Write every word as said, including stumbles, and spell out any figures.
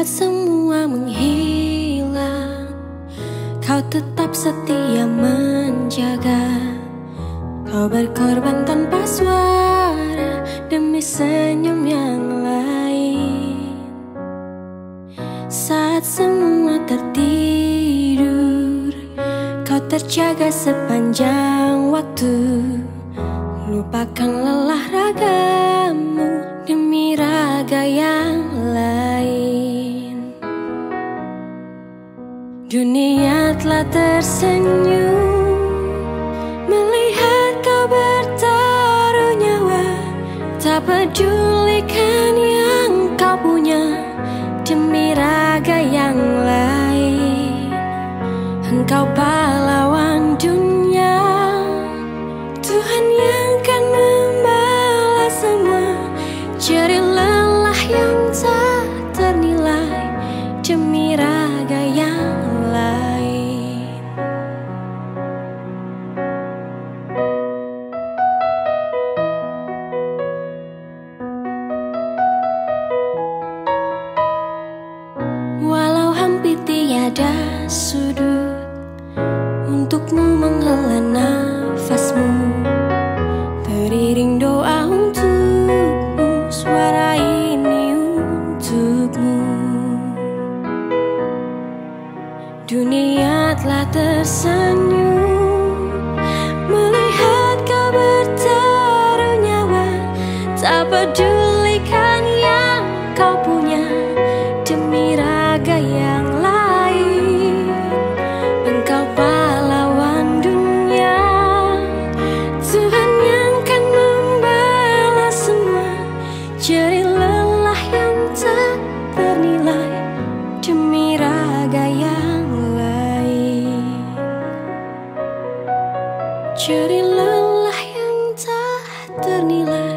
semua menghilang, kau tetap setia menjaga. Kau berkorban tanpa suara demi senyum yang lain. Saat semua tertidur, kau terjaga sepanjang waktu. Lupakan lelah ragamu demi raga yang lain. Dunia telah tersenyum melihat kau bertaruh nyawa. Tak pedulikan yang kau punya demi raga yang lain. Engkau pahlawan dunia, Tuhan yang kan membalas semua. Jerih lelah yang tak ternilai demi raga yang lain. Walau hampir tiada sudut untukmu menghela nafasmu, teriring doa untukmu, suara ini untukmu. Dunia telah tersenyum melihat kau bertaruh nyawa. Tak pedulikan yang kau punya demi raga yang lain. Engkau pahlawan dunia, Tuhan yang kan membalas semua. Jerih lelah yang tak ternilai demi raga yang lain. Jerih lelah yang tak ternilai